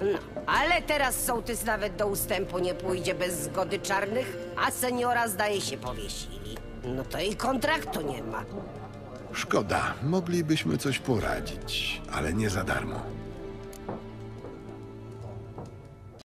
Ale teraz sołtys nawet do ustępu nie pójdzie bez zgody czarnych, a seniora zdaje się powiesili. No to i kontraktu nie ma. Szkoda, moglibyśmy coś poradzić, ale nie za darmo.